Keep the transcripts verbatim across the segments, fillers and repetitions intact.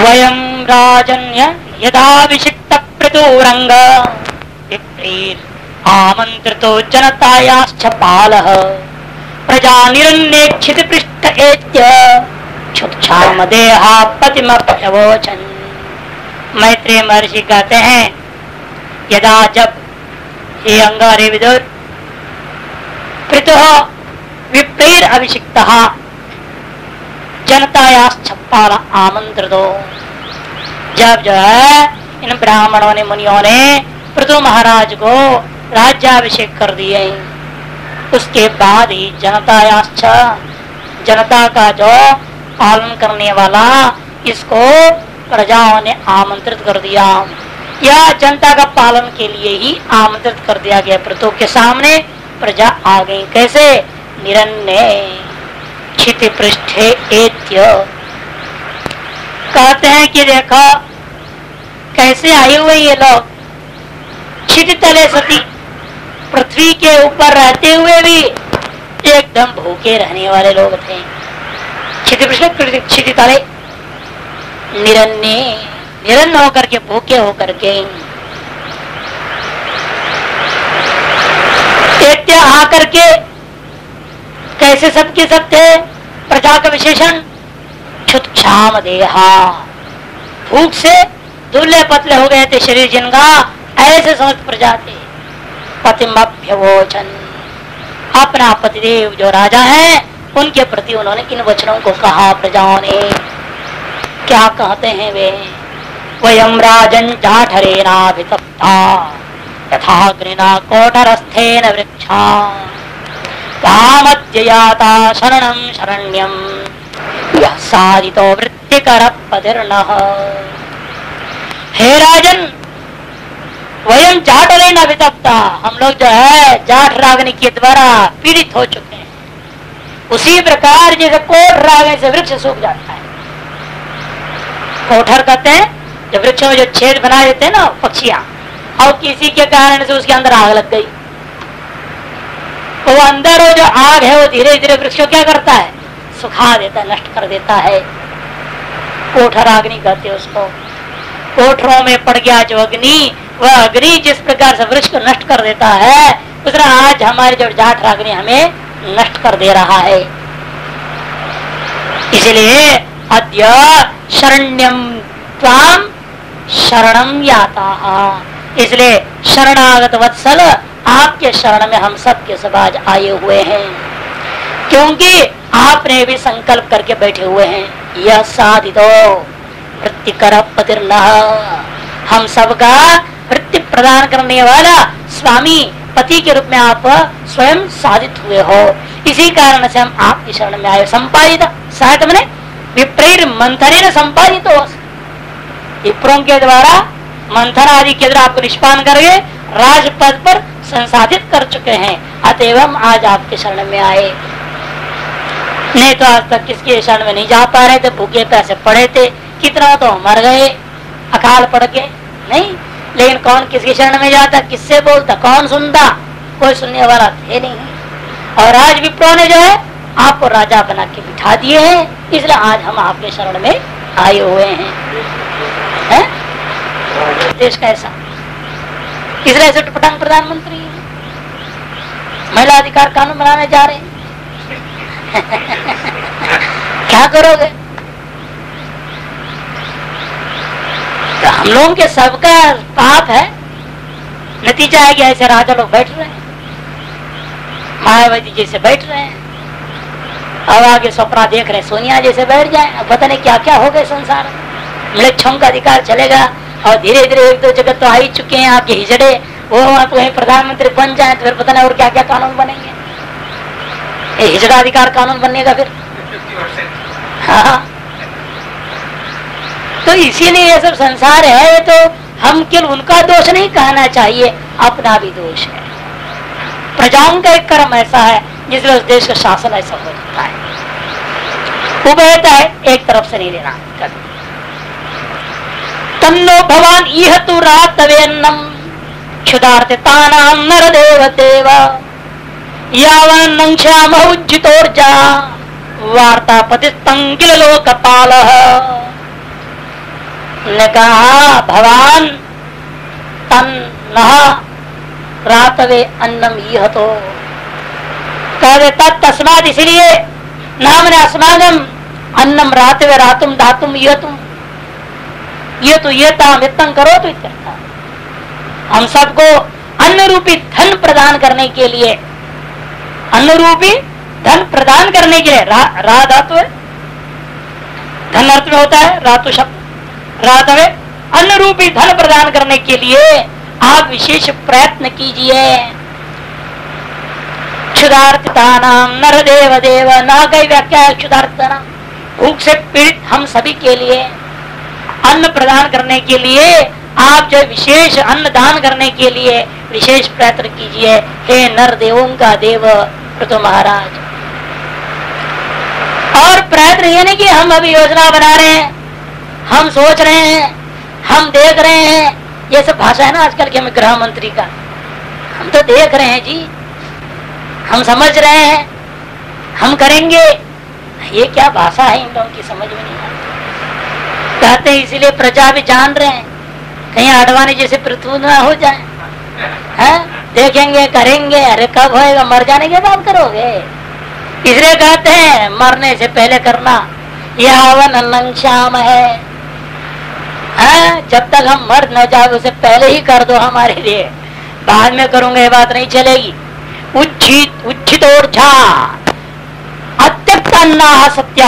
वयं राजन्य यदाभिषिक्त प्रतुरंग विप्रीर आमंत्रितो जनतायाश्च पालः प्रजा निरन्नेक्षित पृष्ठ एत्य क्षुक्षाम देहापतिमभ्यवोचन। मैत्रेय महर्षि कहते हैं, यदा जब हे अंगारे विदुर पृतुः विप्रीर अभिषिक्तः जनतायाश्च पाल आमंत्रितो, जब जो है इन ब्राह्मणों ने मुनियों ने पृथु महाराज को राज्याभिषेक कर दिए, उसके बाद ही जनतायाश्च जनता का जो पालन करने वाला इसको प्रजाओं ने आमंत्रित कर दिया, या जनता का पालन के लिए ही आमंत्रित कर दिया गया। पृथु के सामने प्रजा आ गई, कैसे? निरन्ने क्षिति पृष्ठे एत्य, कहते हैं कि देखो कैसे आए हुए ये लोग, क्षिति तले सती, पृथ्वी के ऊपर रहते हुए भी एकदम भूखे रहने वाले लोग थे। क्षिति पृष्ठ क्षिति तले निरन्ने, निरन्न होकर के, भूखे होकर के, एत्य आकर के कैसे सबके सब थे? प्रजा का विशेषण क्षुत्क्षाम देहा, भूख से दुबले पतले हो गए थे शरीर जिनका, ऐसे समस्त प्रजा थे। पतिमभ्यवोचन, अपना पतिदेव जो राजा है उनके प्रति उन्होंने इन वचनों को कहा। प्रजाओं ने क्या कहते हैं वे? वयं राजन जाठरेणाभितप्ता यथाग्निना कोटरस्थेन वृक्षा तामद्ययाता शरणं शरण्यं यः साधितो वृत्तिकर पतिर्नः। हे राजन, वयं जाठरेण अभितप्ता, हम लोग जो है जाठ रागनी के द्वारा पीड़ित हो चुके हैं। उसी प्रकार जैसे कोठ रागने से वृक्ष सूख जाता है, कोठर कहते हैं जब वृक्षों में जो छेद बना देते हैं ना पक्षियां, और किसी के कारण से उसके अंदर आग लग गई, तो वो अंदर वो जो आग है वो धीरे धीरे वृक्ष को क्या करता है? सुखा देता है, नष्ट कर देता है। कोठर अग्नि कहते हैं उसको। कोठरों में पड़ गया जो अग्नि, वह अग्नि जिस प्रकार से वृक्ष को नष्ट कर देता है, उस तरह आज हमारे जो जाठ अग्नि हमें नष्ट कर दे रहा है। इसलिए अद्य शरण्यम त्वाम शरणम याता, इसलिए शरणागत वत्सल आपके शरण में हम सब के सब आज आए हुए हैं, क्योंकि आपने भी संकल्प करके बैठे हुए हैं। यह साधितो वृत्तिकर पतिर्नः, हम सबका वृत्ति प्रदान करने वाला स्वामी पति के रूप में आप स्वयं साधित हुए हो, इसी कारण से हम आपकी शरण में आए। संपादित साहित्य मैंने विप्रीर मंथन संपादित हो, विप्रों के द्वारा मंथन आदि के द्वारा आपको निष्पान करके राजपद पर संसाधित कर चुके हैं, अतएव हम आज आपके शरण में आए। नहीं तो आज तक किसके शरण में नहीं जा पा रहे थे, भूखे पैसे पड़े थे, कितना तो मर गए अकाल पड़ के, नहीं। लेकिन कौन किसकी शरण में जाता, किससे बोलता, कौन सुनता? कोई सुनने वाला थे नहीं। और आज विप्रो ने जो है आपको राजा बना के बिठा दिए हैं, इसलिए आज हम आपके शरण में आए हुए हैं, है? देश का ऐसा, इसलिए ऐसे पटांग प्रधानमंत्री महिला अधिकार कानून बनाने जा रहे हैं। क्या करोगे? तो हम लोगों के सबका पाप है, नतीजा है कि ऐसे राजा लोग बैठ रहे हैं, मायावती जैसे बैठ रहे हैं, अब आगे सपना देख रहे हैं सोनिया जैसे बैठ जाए। अब पता नहीं क्या क्या हो गए संसार में, म्लेच्छों का अधिकार चलेगा, और धीरे धीरे एक दो जगह तो आ ही चुके हैं आपके हिजड़े, वो आप कहीं प्रधानमंत्री बन जाए तो फिर पता नहीं और क्या क्या कानून बनेंगे। ये हिजड़ा अधिकार कानून बनेगा फिर, हाँ। तो इसीलिए ये सब संसार है, तो हम केवल उनका दोष नहीं कहना चाहिए, अपना भी दोष है। प्रजाओं का एक कर्म ऐसा है जिसमें उस देश का शासन ऐसा हो जाता है, वो कहता है एक तरफ से नहीं लेना कभी। तन्नो भवान इह तु रातवेन्नम क्षुधार्तितानां नरदेव देव यावन्नं क्षामौज्जितोर्जा वार्तापतिस्तं किल लोकपालः। ने कहा भगवान तन्नः रातवे अन्नम यह तो कह तस्माद इसलिए नाम ने अस्मागम अन्नम रातवे रातुम धातुम यह तुम ये तो ये ताम इतम करो तो इतना हम सबको अन्न रूपी धन प्रदान करने के लिए अन्न रूपी धन प्रदान करने के लिए रा, रा धातु है धन अर्थ में होता है रातु शब्द रातवे अन्न रूपी धन प्रदान करने के लिए आप विशेष प्रयत्न कीजिए। क्षुधार्थिता नाम नर देव देव न कई व्याख्या है क्षुधार्थिता नाम भूख से पीड़ित हम सभी के लिए अन्न प्रदान करने के लिए आप जो विशेष अन्न दान करने के लिए विशेष प्रयत्न कीजिए। हे नर देवों का देव पृथु महाराज। और प्रयत्न ये नहीं कि हम अभी योजना बना रहे हैं, हम सोच रहे हैं, हम देख रहे हैं, ये सब भाषा है ना आजकल के हमें गृह मंत्री का। हम तो देख रहे हैं जी, हम समझ रहे हैं, हम करेंगे। ये क्या भाषा है, इन लोगों की समझ में नहीं आती। कहते हैं इसीलिए प्रजा भी जान रहे हैं कहीं आडवाणी जैसे पृथ्वी न हो जाए। है? देखेंगे करेंगे, अरे कब होएगा, मर जाने के बाद करोगे। इसलिए कहते हैं मरने से पहले करना, यह हवन अन्नं श्याम है। है? जब तक हम मर न जाए उसे पहले ही कर दो हमारे लिए, बाद में करूंगा ये बात नहीं चलेगी। उच्छित उच्छित ऊर्जा अत्यक्तान्ना सत्या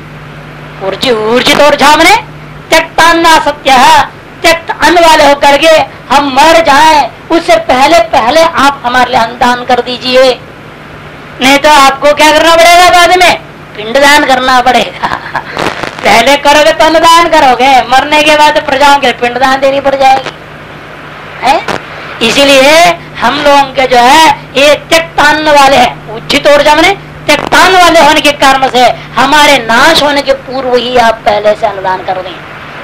ऊर्जित ऊर्जा मने त्यक्तान्ना सत्य है। त्यक्त अन्न वाले होकर के हम मर जाएं उससे पहले पहले आप हमारे लिए अन्नदान कर दीजिए। नहीं तो आपको क्या करना पड़ेगा, बाद में पिंडदान करना पड़ेगा। पहले करोगे तो अन्नदान करोगे, मरने के बाद प्रजाओं के पिंडदान देनी पड़ जाएगी। है? इसीलिए हम लोगों के जो है ये त्यक्तान्न वाले हैं। उचित ऊर्जा में त्यक्तान्न वाले होने के कारण से हमारे नाश होने के पूर्व ही आप पहले से अन्नदान कर दें।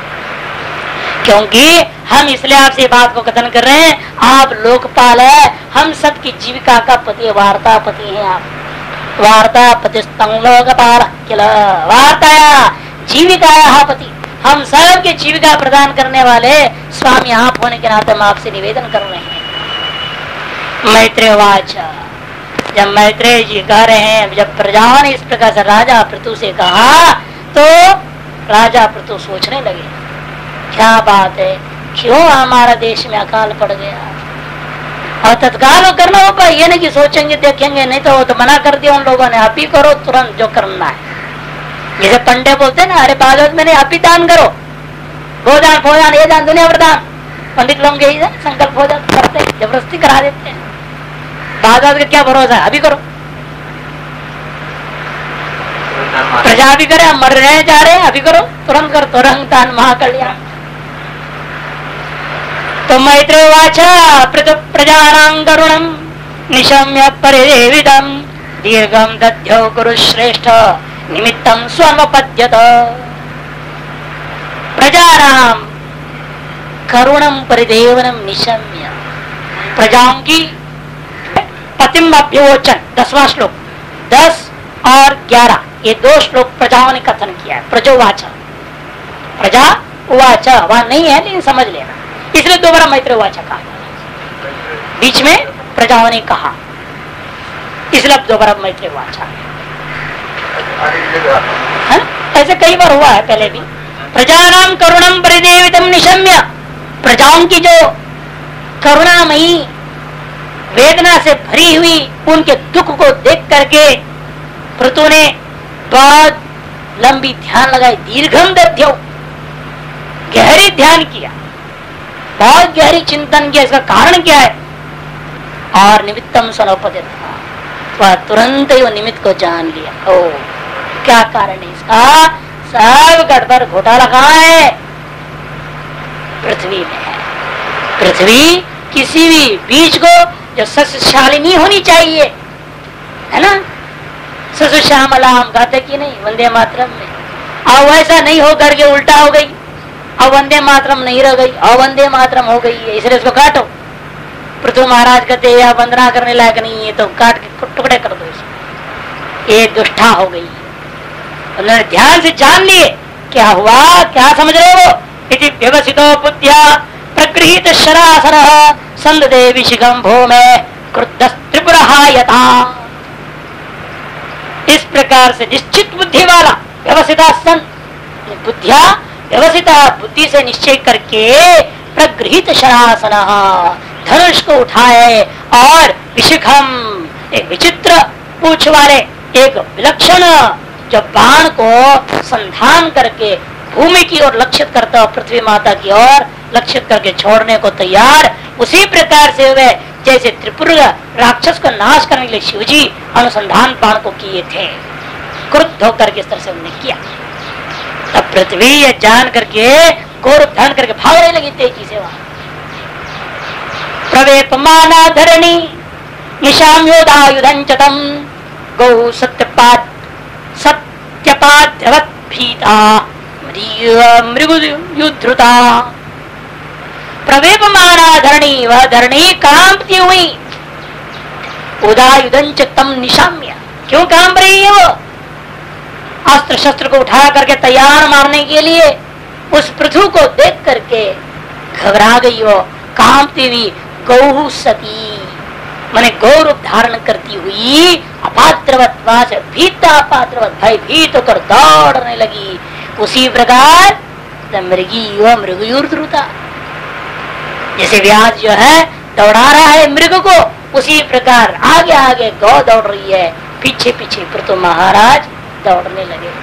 क्योंकि हम इसलिए आपसे बात को कथन कर रहे हैं, आप लोकपाल है, हम सबकी जीविका का पति वार्ता पति हैं आप। वार्ता पति लोकपाल वार्ताया जीविका पति, हम सबके जीविका प्रदान करने वाले स्वामी आप होने के नाते हम आपसे निवेदन कर रहे हैं। मैत्रेय वाच, जब मैत्रेय जी कह रहे हैं, जब प्रजाओं ने इस प्रकार से राजा पृथु से कहा तो राजा पृथु सोचने लगे, क्या बात है, क्यों हमारा देश में अकाल पड़ गया। और तत्काल करना होगा, ये नहीं कि सोचेंगे देखेंगे, नहीं तो वो तो मना कर दिया उन लोगों ने, आप ही करो तुरंत जो करना है। जैसे पंडे बोलते हैं ना, अरे भागवत में नहीं आप ही दान करो, गोदान फोदान ये दान दुनिया वरदान। पंडित लोग यही संकल्प हो जाते करते, जबरदस्ती करा देते हैं। भागवत का क्या भरोसा है, अभी करो। प्रजा भी करे, मर रहे जा रहे हैं, अभी करो, तुरंत करो, तुरंत दान महाकल्याण। तो मैत्रेय वाचा प्रजानां करुणं निशम्य परिदेविदं दीर्घं दध्यौ कुरु श्रेष्ठ निमित्तं स्वनुपद्यत। प्रजानां करुणं परिदेवनं निशम्य, प्रजाओं की पतिम अभ्यवोचन, दसवां श्लोक, दस और ग्यारह ये दो श्लोक प्रजाओं ने कथन किया है। प्रजोवाच, प्रजा उवाच वहां नहीं है लेकिन समझ लेना, इसलिए दोबारा मैत्रेय उवाच कहा, बीच में प्रजाओं ने कहा, इसलिए दोबारा मैत्रेय उवाच। ऐसे कई बार हुआ है पहले भी। प्रजानां करुणं परिदेवितं निशम्य, प्रजाओं की जो करुणामयी वेदना से भरी हुई उनके दुख को देख करके पृथु ने बहुत लंबी ध्यान लगाई, दीर्घम दध्यौ, गहरी ध्यान किया, बहुत गहरी चिंतन किया, इसका कारण क्या है। और निमित्तम सनोपदित, वह तुरंत ही वो निमित्त को जान लिया। ओ क्या कारण है इसका, सब गड़बड़ घोटाला कहाँ है, पृथ्वी में है। पृथ्वी किसी भी बीज को जो सस्यशालिनी होनी चाहिए, है ना, ससु श्यामला हम कहते कि नहीं वंदे मातरम में, अब वैसा नहीं हो करके उल्टा हो गई, अब वंदे मातरम नहीं रह गई, अब वंदे मातरम हो गई है, इसलिए इसको काटो। पृथ्वी महाराज कहते हैं यह वंदना करने लायक नहीं है, तो काट के टुकड़े कर दो इसको, ये दुष्टा हो गई। उन्होंने ध्यान से जान लिए क्या हुआ, क्या समझ रहे हो, इति व्यवसितो बुद्ध्या प्रगृहीत शरासरः संददे विशिखं भूमे क्रुद्धस्त्रिपुरः यथा। इस प्रकार से निश्चित बुद्धि वाला व्यवसिता सन बुद्धिया व्यवसिता बुद्धि से निश्चय करके प्रगृहीत शरासन धनुष को उठाए और विशिखम एक विचित्र पूछ वाले एक विलक्षण जो बाण को संधान करके भूमि की ओर लक्षित करता हुआ पृथ्वी माता की ओर लक्षित करके छोड़ने को तैयार, उसी प्रकार से हुए जैसे त्रिपुर राक्षस को नाश करने के लिए शिवजी अनुसंधान बाण को किए थे, क्रुद्ध होकर के इस तरह से उन्होंने किया। तब पृथ्वी ये जान करके गौरव धारण करके भागने लगी तेजी से वहां। प्रवेपमाना धरणी निशाम्योदायुधं च तम गौ सत्यपाद सत्यपाद्रवत् भीता मृगुयुद्धृता। प्रवेपमाना धरणी, वह धरणी कांपती हुई, उदायुधं च तम निशाम्य, क्यों कांप रही है वो? अस्त्र शस्त्र को उठा करके तैयार मारने के लिए उस पृथु को देख करके घबरा गई वो, कांपती हुई। गौ सती माने गौरव धारण करती हुई अपात्रवत वाच भीता अपात्रवत भय भीत होकर दौड़ने लगी। उसी प्रकार मृगी व मृगयुर्ध्रुता, जैसे व्यास जो है दौड़ा रहा है मृग को, उसी प्रकार आगे आगे गौ दौड़ रही है, पीछे पीछे पृथु महाराज दौड़ने लगे।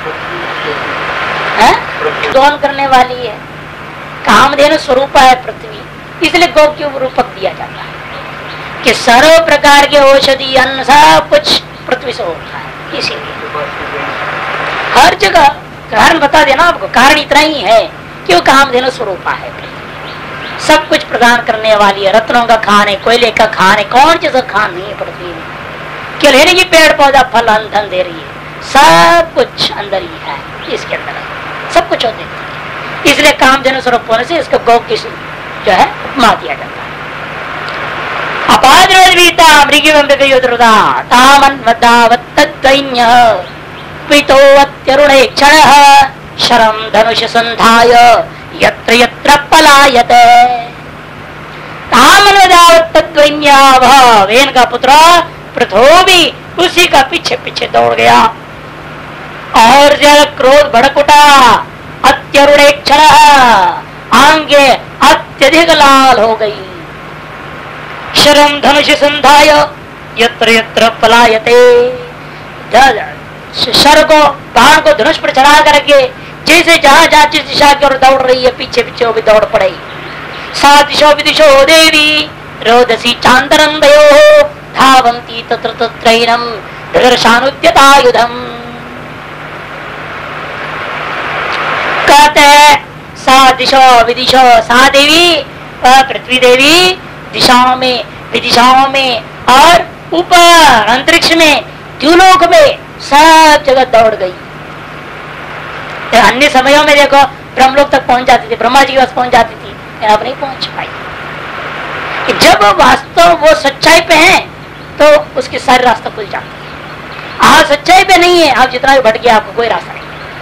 दोहन करने वाली है, कामधेनु स्वरूप है पृथ्वी, इसलिए गौ के रूपक दिया जाता है कि सर्व प्रकार के औषधि अन्न सब कुछ पृथ्वी से होता है। इसीलिए हर जगह कारण बता देना आपको, कारण इतना ही है कि वो कामधेनु स्वरूप है, सब कुछ प्रदान करने वाली है, रत्नों का खान है, कोयले का खान है, कौन चीज का खान नहीं है पृथ्वी में, क्यों लेने की पेड़ पौधा फल धन दे रही है, सब कुछ अंदर ही है, इसके अंदर सब कुछ होते हैं। इसलिए कामधेनु स्वरूप होने से इसका गौ की जो है उपमा दिया जाता है। अपाद्रवीता मृगी मृगयुद्रुता तामन्वदावत्तद्वैन्य पितोवत्यरुणे क्षणः शरं धनुष संधाय यत्र यत्र पलायते। तामन्वदावत्तद्वैन्य, वह वेन का पुत्र पृथो भी उसी का पीछे पीछे दौड़ गया और ज्यादा क्रोध भड़क उठा। अत्यरुणे क्षणः, आंगे अत्यधिक लाल हो गई। शरम धनुष संधाय यत्र यत्र पलायते, शर को बाण को धनुष पर चढ़ा करके जैसे जहां जहां जिस दिशा की ओर दौड़ रही है पीछे पीछे वो भी दौड़ पड़े। सा दिशो विदिशो देवी रोदसी चांदरं दयो धावंती तत्र तत्रैनम दर्शानुद्यतायुधम। कहते सा दिशो विदिशो, सा देवी पृथ्वी देवी दिशाओं में विदिशाओं में और ऊपर अंतरिक्ष में द्युलोक में सब जगह दौड़ गई। अन्य समयों में देखो ब्रह्मलोक तक पहुंच जाती थी, ब्रह्मा जी के पास पहुंच जाती थी, अब नहीं पहुंच पाई। जब वास्तव वो सच्चाई पे है तो उसकी सारी रास्ता खुल जाती है। आज सच्चाई पे नहीं है, आप जितना भी भटक गया आपको कोई रास्ता नहीं।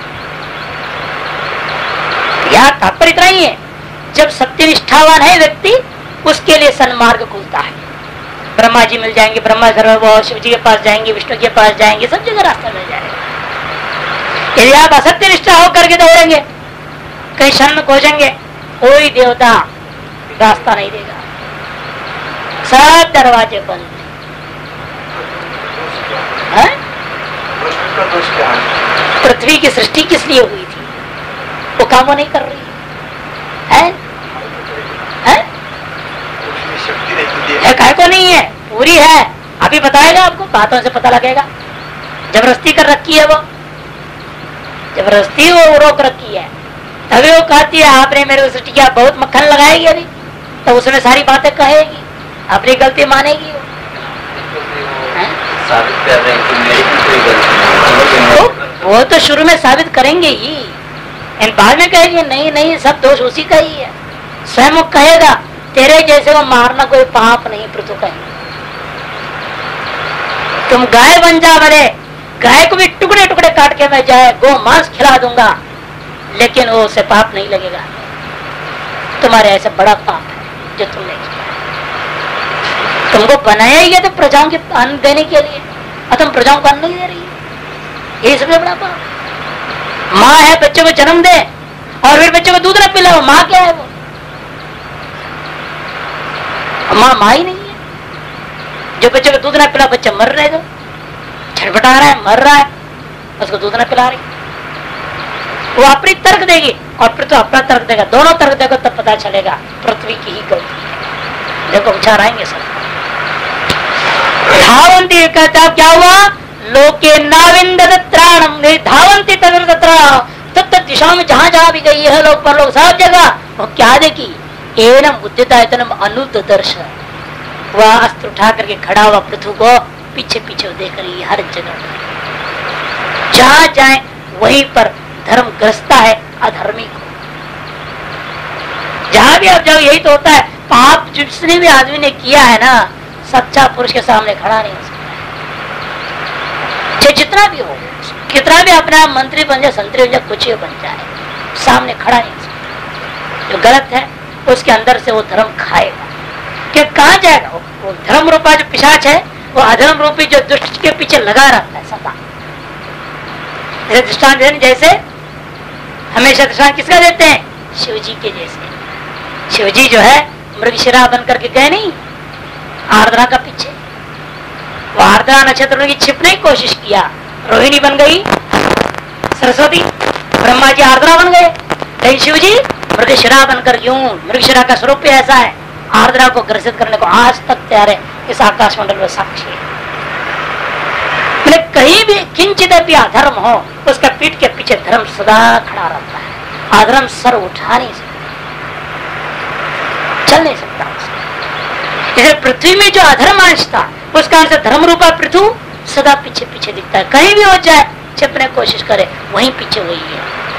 यह तात्पर्य इतना ही है, जब सत्य निष्ठावान है व्यक्ति उसके लिए सन्मार्ग खुलता है। ब्रह्मा जी मिल जाएंगे, ब्रह्मा घर शिव जी के पास जाएंगे, विष्णु के पास जाएंगे, सब जगह रास्ता मिल जाएगा। यदि आप असत्य निष्ठा होकर के दौड़ेंगे, कहीं शरण में खोजेंगे, कोई देवता रास्ता नहीं देगा, सब दरवाजे बंद है। पृथ्वी की सृष्टि किस लिए हुई थी? वो काम वो नहीं कर रही है, है? है काय को नहीं है, पूरी है। अभी बताएगा आपको, बातों से पता लगेगा। जबरदस्ती कर रखी है वो, जबरदस्ती वो रोक रखी है, तभी वो कहती है आपने मेरे को सृष्टि किया, बहुत मक्खन लगाएगी अभी तो उसमें सारी बातें कहेगी, अपनी गलती मानेगी वो। साबित कर रहे हैं कि मेरी कोई गलती तो वो तो शुरू में साबित करेंगे ही, इन बाद में कहेंगे नहीं नहीं सब दोष उसी का ही है। स्वयं कहेगा तेरे जैसे को मारना कोई पाप नहीं, पृथु कहेंगे। तुम गाय बन जा, बड़े गाय को भी टुकड़े टुकड़े काट के मैं जाए गो मांस खिला दूंगा, लेकिन वो उसे पाप नहीं लगेगा। तुम्हारे ऐसा बड़ा पाप है जो तुमने किया। तुमको बनाया ही है तो प्रजाओं के अन्न देने के लिए, और तुम प्रजाओं को अन्न नहीं दे रही है, ये सबसे बड़ा पाप। माँ है, बच्चे को जन्म दे और फिर बच्चे को दूध न पिलाओ, माँ क्या है वो? माँ माँ ही नहीं है। जो बच्चे को दूध न पिला, बच्चा मर रहे, छटपटा रहा है, मर रहा है, उसको दूध न पिला रही, वो अपनी तर्क देगी और पृथ्वी अपना तर्क देगा। दोनों तर्क देगा तब पता चलेगा पृथ्वी की ही गलती है। देखो विचार आएंगे सब। धावंती कहता क्या हुआ? लोके नाविंद त्राणम धावंती तत्र दिशा में जहां जहां भी गई है, लोग पर लोग सब जगह वो क्या देखी? एनम उद्यता एतनम अनुद दर्श, वह अस्त्र उठा करके खड़ा हुआ पृथ्वी को पीछे पीछे देख रही है। हर जगह जहां जाए वहीं पर धर्म ग्रस्ता है अधर्मी को। जहां भी आप जाओ यही तो होता है। पाप जिसने भी आदमी ने किया है ना, सच्चा पुरुष के सामने खड़ा नहीं हो सकता है। जितना भी हो, कितना भी अपने आप मंत्री बन जाए, संतरी बन जाए, कुछ बन जाए, सामने खड़ा नहीं हो सकता। जो गलत है उसके अंदर से वो धर्म खाएगा। कि कहाँ जाएगा वो, वो धर्म रूपा जो पिशाच है, वो अधर्म रूपी जो दुष्ट के पीछे लगा रहता है सदा। दृष्टांत जैसे हमेशा दृष्टांत किसका देते हैं? शिव जी के जैसे। शिव जी जो है मृगशिरा बन करके गए नहीं आर्द्रा का पीछे, वो आर्द्रा नक्षत्र की छिपने की कोशिश किया, रोहिणी बन गई सरस्वती, ब्रह्मा जी आर्द्रा बन गए, लेकिन शिव जी मृगशिरा बनकर यूं, मृगशिरा का स्वरूप भी ऐसा है, आर्द्रा को ग्रसित करने को आज तक तैयार है। इस आकाश मंडल में साक्षी है। कहीं भी किंचित भी अधर्म हो, उसका पीठ के पीछे धर्म सदा खड़ा रहता है। अधर्म सर उठा नहीं सकता, चल नहीं सकता। इसलिए पृथ्वी में जो अधर्म अंश था, उसका अंश धर्म रूपा पृथ्वी सदा पीछे पीछे दिखता है। कहीं भी हो जाए, छिपने की कोशिश करे, वहीं पीछे वही है।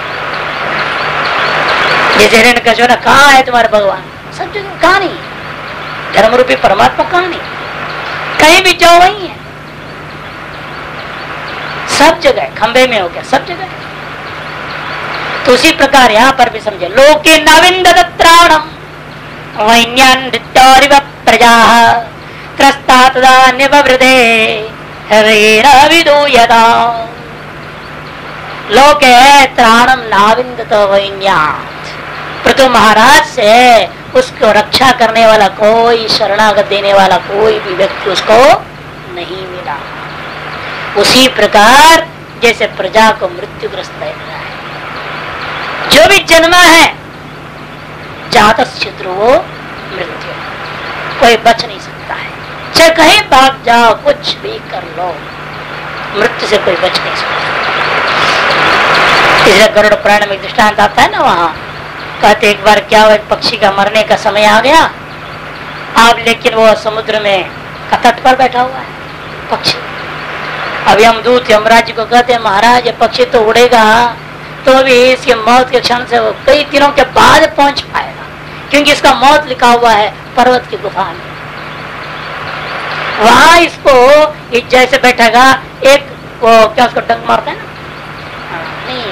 जैसे हिरण्यकश्यप ने कहा है तुम्हारे भगवान, सब जगह कहा नहीं, धर्म रूपी परमात्मा कहा नहीं, कहीं भी जाओ वही है, सब जगह। खंबे में हो गया, सब जगह। तो उसी प्रकार यहाँ पर भी समझे, लोके नविंद त्राणम वैन्यान्वित्तौरिव प्रजाः त्रस्ता तदा निववृते हरेण विदूयता। लोके त्राणम नाविंदत वैन्यात्, पृथु महाराज से उसको रक्षा करने वाला कोई, शरणागत देने वाला कोई भी व्यक्ति उसको नहीं मिला। उसी प्रकार जैसे प्रजा को मृत्युग्रस्त है, जो भी जन्मा है जातस्य ध्रुवो मृत्यु, कोई बच नहीं सकता है। चाहे कहीं भाग जाओ, कुछ भी कर लो, मृत्यु से कोई बच नहीं सकता। इसलिए गरुड़ पुराण में दृष्टांत आता है ना, वहां कहते एक बार क्या हुआ, एक पक्षी का मरने का समय आ गया अब, लेकिन वो समुद्र में का तट पर बैठा हुआ है पक्षी। अब यमदूत यमराज को कहते हैं महाराज ये पक्षी तो उड़ेगा, तो भी इसके मौत के क्षण से वो कई दिनों के बाद पहुंच पाएगा, क्योंकि इसका मौत लिखा हुआ है पर्वत की गुफा में। वहां इसको जैसे बैठेगा, एक वो क्या उसको डंक मारता है ना, नहीं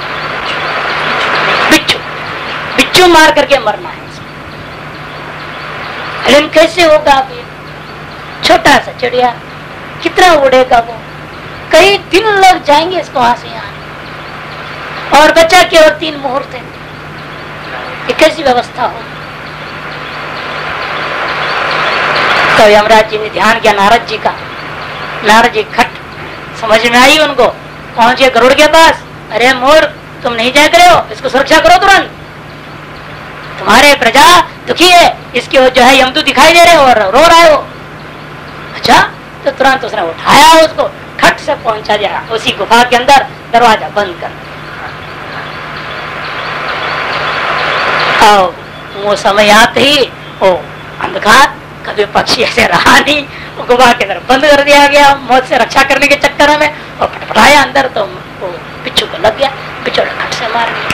बिच्छू, बिच्छू मार करके मरना है इसको। लेकिन कैसे होगा? अभी छोटा सा चिड़िया कितना उड़ेगा वो, कई दिन लग जाएंगे इसको वहां से आने, और बच्चा केवल तीन मुहूर्त है। ये कैसी व्यवस्था हो? तो यमराज जी ने ध्यान किया नारद जी का, नारद जी खट समझ में आई उनको, पहुंचे गरुड़ के पास, अरे मोर तुम नहीं जाए करे हो, इसको सुरक्षा करो तुरंत, तुम्हारे प्रजा दुखी है, इसके जो है यमदूत दिखाई दे रहे हो और रो रहा है वो। अच्छा, तो तुरंत उसने उठाया उसको, खट से पहुंचा दिया उसी गुफा के अंदर, दरवाजा बंद कर। वो समय आते ही वो अंधकार, कभी पक्षी ऐसे रहा नहीं, वो गुफा के अंदर बंद कर दिया गया मौत से रक्षा करने के चक्कर में, और फटफटाया अंदर तो वो बिच्छू को लग गया, बिच्छू ने खट से मार दिया।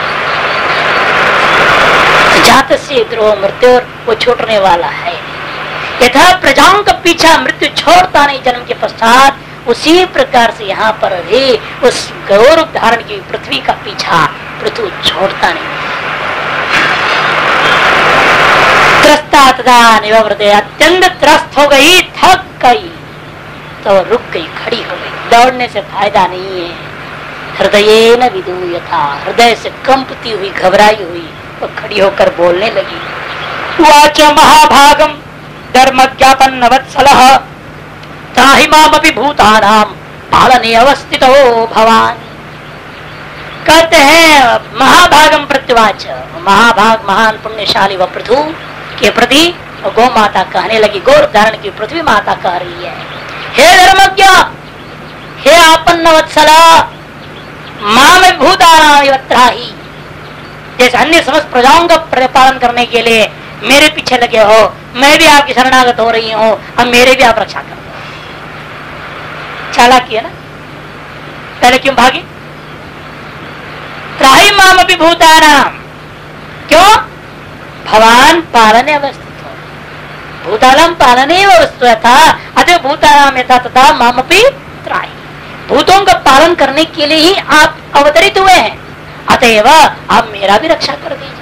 जात से द्रोह मृत्यु, वो छूटने वाला है। यथा प्रजाओं का पीछा मृत्यु छोड़ता नहीं, जन्म के पश्चात उसी प्रकार से यहाँ पर भी उस गौरव धारण की पृथ्वी का पीछा पृथ्वी छोड़ता नहीं। त्रस्ता तथा निवृत्ते, अत्यंत त्रस्त हो गई, थक गई तो रुक गई, खड़ी हो गई। दौड़ने से फायदा नहीं है। हृदय न विदूयथा, हृदय से कंपती हुई घबराई हुई वो खड़ी होकर बोलने लगी। वाच महाभागम धर्म ज्ञापन वत्सलः त्राहि मामपि भूतानां पालने अवस्थितो भवान। कहते हैं महाभागम प्रत्युवाच, महाभाग महान पुण्यशाली व पृथु के प्रति गौ माता कहने लगी, गौर धारण की पृथ्वी माता कह रही है, हे धर्मज्ञ, हे आपन्न वत्सला, माम भूतानां त्राहि। जैसे अन्य समस्त प्रजाओं का पालन करने के लिए मेरे पीछे लगे हो, मैं भी आपकी शरणागत हो रही हूँ, अब मेरे भी आप रक्षा कर दो। चालाकी है ना, पहले क्यों भागी? त्राहि माम अपि भूतानां, क्यों? भवान पालने अवस्थित हो, भूतानां पालने अवस्थित था, अतः भूतानां यथा तथा माम अपि त्राहि, भूतों का पालन करने के लिए ही आप अवतरित हुए हैं, अतएव आप मेरा भी रक्षा कर दीजिए।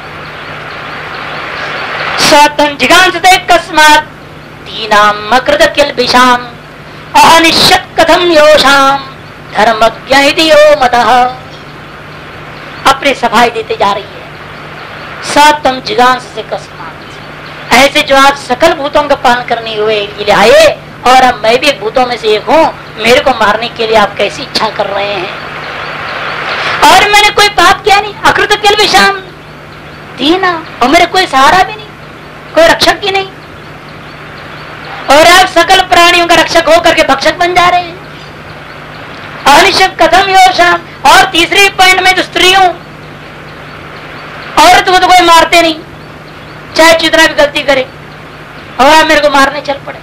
स्वतं जिगांसते कस्मात् दीनाम अकृत किल्बिषाम अनिश्चित कथम योषाम धर्मज्ञ इति यो मतः। अपनी सफाई देते जा रही है। स्वतं जिगांस से कस्मात्, ऐसे जो आप सकल भूतों का पालन करने हुए के लिए आए और अब मैं भी एक भूतों में से एक हूँ, मेरे को मारने के लिए आप कैसी इच्छा कर रहे हैं? और मैंने कोई पाप किया नहीं, अकृत किल्बिषाम दीना, और मेरे कोई सहारा भी नहीं, कोई रक्षक ही नहीं, और आप सकल प्राणियों का रक्षक होकर के भक्षक बन जा रहे हैं। अनिश्चित कथम योषाम, और तीसरी पॉइंट में जो स्त्री हूं, औरत को तो कोई मारते नहीं, चाहे जितना भी गलती करे, और आप मेरे को मारने चल पड़े।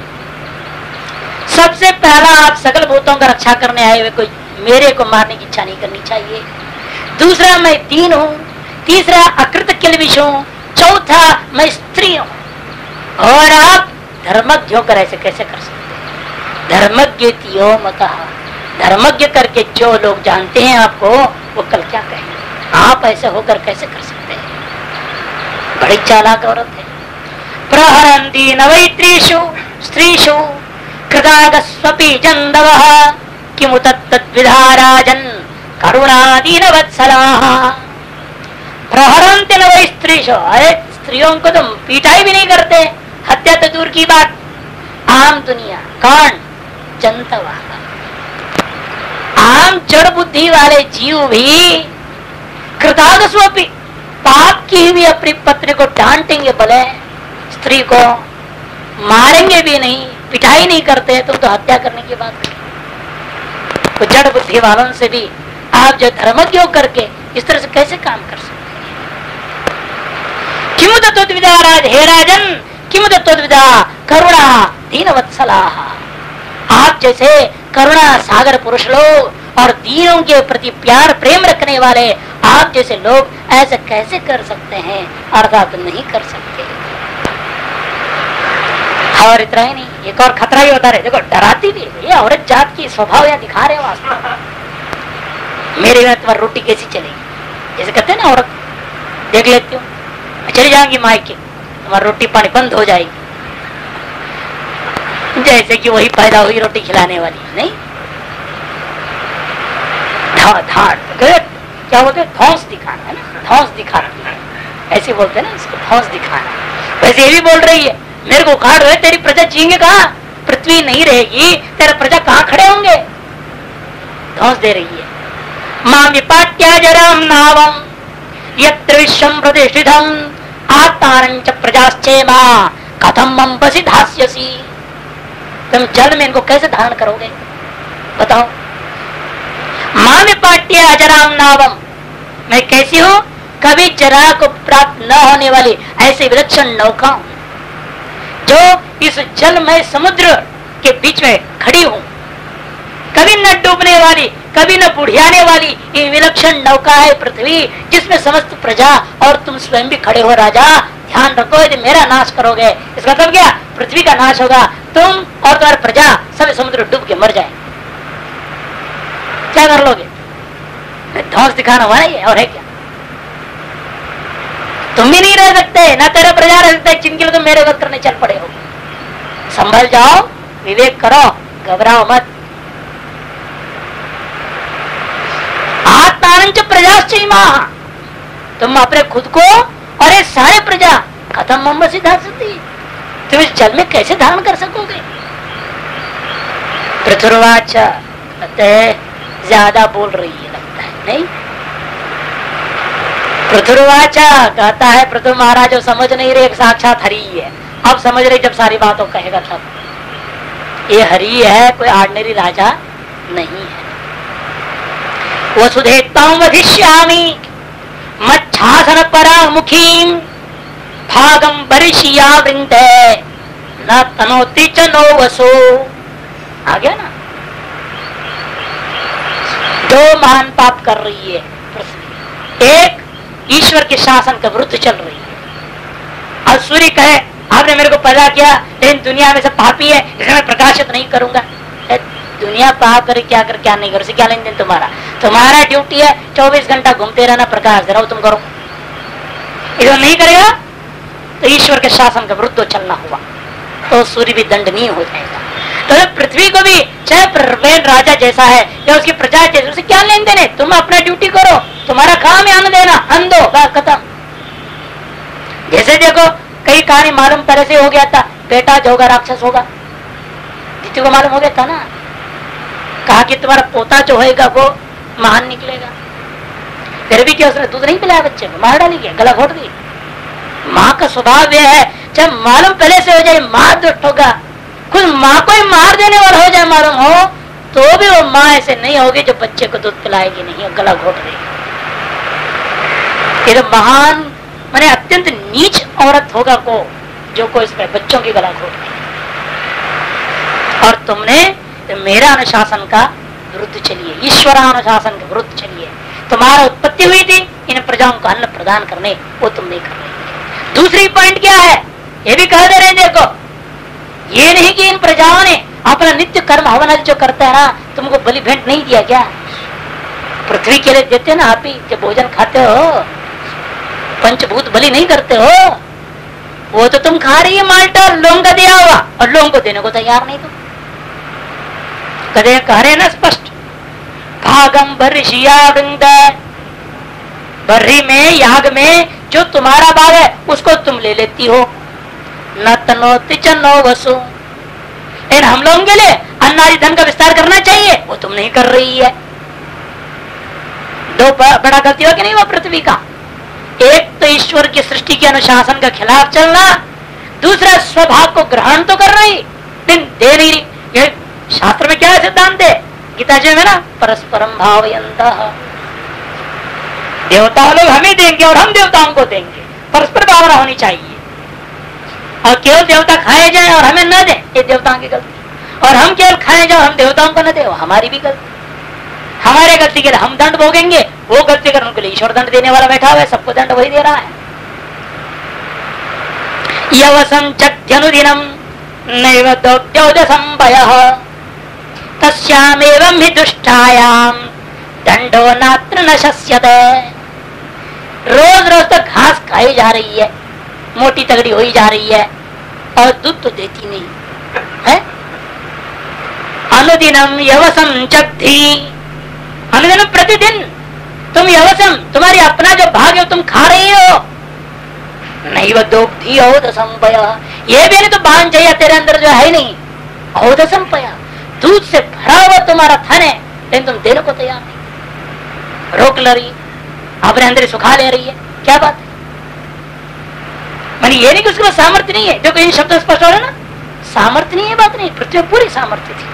सबसे पहला आप सकल भूतों का रक्षा करने आए हुए, कोई मेरे को मारने की इच्छा नहीं करनी चाहिए। दूसरा मैं दीन हूं, तीसरा अकृत किल्बिष हूं, चौथा मैं स्त्री हूं, और आप धर्मज्ञ होकर ऐसे कैसे कर सकते हैं? धर्मज्ञ यो मतः, धर्मज्ञ करके जो लोग जानते हैं आपको, वो कल क्या कहेंगे? आप ऐसे होकर कैसे कर सकते हैं? बड़ी चालाक औरत है। प्रहरन्ति नवैत्रीषु स्त्रीषु कृतागस्वपि जन्दवः किमु तत्तद्विधा राजन् करुणादीनवत्सलाः। प्रहरन्ति नवैत्रीषु, अरे स्त्रियों को तुम पीटाई भी नहीं करते, हत्या तो दूर की बात। आम दुनिया कौन? जनता, आम जड़ बुद्धि वाले जीव भी कृतागस्वपि, पाप की हुई अपनी पत्नी को डांटेंगे, भले स्त्री को मारेंगे भी नहीं, पिटाई नहीं करते, तुम तो हत्या करने की बात करो। तो जड़ बुद्धि वालों से भी आप जो धर्मज्ञ होकर के इस तरह से कैसे काम कर सकते हैं? किमु तत्त्वविदा राज, हे राजन, किमु तत्त्वविदा करुणा दीनवत्सला। आप जैसे करुणा सागर पुरुष लोग और दीनों के प्रति प्यार प्रेम रखने वाले आप जैसे लोग ऐसे कैसे कर सकते हैं? अर्थात नहीं कर सकते। और इतना ही नहीं, एक और खतरा ही होता रहे, देखो डराती भी ये औरत जात की स्वभाव या दिखा रहे वास्तव। मेरे घर तुम्हारी रोटी कैसी चलेगी, जैसे कहते हैं ना, औरत देख लेती हूँ, चली जाएंगी मायके, तुम्हारी रोटी पानी बंद हो जाएगी, जैसे कि वही पैदा हुई रोटी खिलाने वाली नहीं। धा धाड़ क्या बोलते हैं, धौंस दिखाना है ना, धौंस दिखाना, ऐसे बोलते हैं ना इसको, धौंस दिखाना। वैसे ये भी बोल रही है, मेरे को उखाड़ रहे, तेरी प्रजा जिएंगे कहाँ? पृथ्वी नहीं रहेगी, तेरा प्रजा कहाँ खड़े होंगे? धौंस दे रही है। मां विपाट्या जराम नावम यत्र विश्वम प्रतिष्ठितम आत्मारंच प्रजाश्चेमा कथम मम बसी धास्यसी। तुम जल में इनको कैसे धारण करोगे बताओ? मां विपाट्या जराम नावम, मैं कैसी हूँ? कभी जरा को प्राप्त न होने वाली ऐसी विलक्षण नौका हूं, जो इस जलमय समुद्र के बीच में खड़ी हूं, कभी न डूबने वाली, कभी न बुढ़ियाने वाली ये विलक्षण नौका है पृथ्वी, जिसमें समस्त प्रजा और तुम स्वयं भी खड़े हो। राजा ध्यान रखो, यदि मेरा नाश करोगे इसका मतलब क्या? पृथ्वी का नाश होगा, तुम और तुम्हारी प्रजा सब समुद्र डूब के मर जाए, क्या कर लोगे? ध्वंस दिखाना हुआ है और है क्या? तुम भी नहीं रह सकते, ना तेरा प्रजा रह सकते, जिनके लिए तुम मेरे वध करने चल पड़े हो। संभल जाओ, विवेक करो, घबराओ मत। आत्मानंच प्रजाश्चीमा, तुम अपने खुद को और ये सारे प्रजा खत्म मोहम्मद से धार सकती, तुम इस जल में कैसे धारण कर सकोगे? पृथ्वीराज कहते ज्यादा बोल रही है लगता है, नहीं? पृथ्वीराज कहता है पृथ्वी महाराज जो समझ नहीं रहे, एक साक्षात हरि है। अब समझ रहे, जब सारी बातों कहेगा तब। ये हरि है, कोई ऑर्डिनरी राजा नहीं है। वसुधेत्तां वधिष्यामि मच्छासन परामुखीं भागम बरिशिया वृंदे न तनोति च नो वसो। आ गया ना? दो महान पाप कर रही है पृथ्वी, एक ईश्वर के शासन के विरुद्ध चल रही है। और सूर्य कहे आपने मेरे को पैदा किया, लेकिन दुनिया में सब पापी है, इसे मैं प्रकाशित नहीं करूंगा। दुनिया पाप करे क्या कर क्या नहीं कर, क्या लेन देन तुम्हारा? तुम्हारा ड्यूटी है चौबीस घंटा घूमते रहना, प्रकाश देना, तुम करो। इधर नहीं करेगा तो ईश्वर के शासन के विरुद्ध चलना हुआ तो सूर्य भी दंडनीय हो जाएगा। तो पृथ्वी को भी चाहे प्रवेन राजा जैसा है या उसकी प्रजा जैसे, उसे क्या लेन देने? तुम अपना ड्यूटी करो, तुम्हारा काम है अन्न देना, अन्न दो, बस खत्म। जैसे देखो कई कहानी मालूम पहले से हो गया था, बेटा जो होगा राक्षस होगा, जितने को मालूम हो गया था ना, कहा कि तुम्हारा पोता जो होगा वो महान निकलेगा। फिर भी क्या उसने दूध नहीं पिलाया बच्चे को, मार डाली, गला घोट दी। माँ का स्वभाव यह है, चाहे मालूम पहले से हो जाए माँ दुष्ट होगा, खुद माँ को ही मार देने वाला हो जाए मालूम हो, तो भी वो माँ ऐसे नहीं होगी जो बच्चे को दूध पिलाएगी नहीं, गला घोट देगी। ये तो महान माने अत्यंत नीच औरत होगा को जो को इसमें बच्चों की गला घोट देगी। और तुमने तो मेरा अनुशासन का विरुद्ध चलिए, ईश्वरानुशासन के विरुद्ध चलिए। तुम्हारा उत्पत्ति हुई थी इन प्रजाओं को अन्न प्रदान करने, वो तुम नहीं कर रहे। दूसरी पॉइंट क्या है, ये भी कह दे रहे हैं, देखो ये नहीं कि इन प्रजाओं ने अपना नित्य कर्म हवन जो करता है ना, तुमको बलि भेंट नहीं दिया क्या? पृथ्वी के लिए देते ना, आप ही जब भोजन खाते हो, पंचभूत बलि नहीं करते हो, वो तो तुम खा रही है माल्टा, लोगों का दिया हुआ, और लोगों को देने को तैयार नहीं। तुम कदे कह रहे ना स्पष्ट, भागम बर्रिशिया वृंद, बर्री में याग में जो तुम्हारा भाग है उसको तुम ले लेती हो। न तनोति च नो वसु, लेकिन हम लोगों के लिए अन्नादि धन का विस्तार करना चाहिए, वो तुम नहीं कर रही है। दो बड़ा गलती हो कि नहीं वो पृथ्वी का, एक तो ईश्वर की सृष्टि के अनुशासन के खिलाफ चलना, दूसरा स्वभाव को ग्रहण तो कर रही लेकिन दे नहीं रही। ये शास्त्र में क्या है सिद्धांत है, गीता जी में ना, परस्परम भावयन्तः, देवता लोग हमें देंगे और हम देवताओं को देंगे, परस्पर भावना होनी चाहिए। और केवल देवता खाए जाए और हमें न दे, ये देवताओं की गलती, और हम केवल खाए जाए और हम देवताओं को न दे, हमारी भी गलती। हमारे गलती के लिए हम दंड भोगेंगे, वो गलती कर उनके लिए ईश्वर दंड देने वाला बैठा हुआ है, सबको दंड वही दे रहा है। यवसं चक्ध्यनुदिनं नैव दोग्ध्योदसंभयः तस्यामेवं हि दुष्टायां दंडो नात्र न शस्यते। रोज रोज तक घास खाई जा रही है, मोटी तगड़ी हुई जा रही है, और दूध तो देती नहीं है। अनुदिनम यवसं चक्धी, अनुदिनम प्रतिदिन तुम यवसम, तुम्हारी अपना जो भाग है तुम खा रही हो। नहीं वह दोग्धी औदसंपय, ये भी नहीं तो बांध चाहिए तेरे अंदर जो है नहीं, औदसंपय, दूध से भरा हुआ तुम्हारा धन है, लेकिन तुम देने को तैयार नहीं, रोक ले रही, अपने अंदर सुखा ले रही है, क्या बात है? मानी ये नहीं कि उसके पास सामर्थ्य नहीं है, देखो इन शब्द स्पष्ट हो रहे ना, सामर्थ्य नहीं है, बात नहीं, पृथ्वी पूरी सामर्थ्य थी।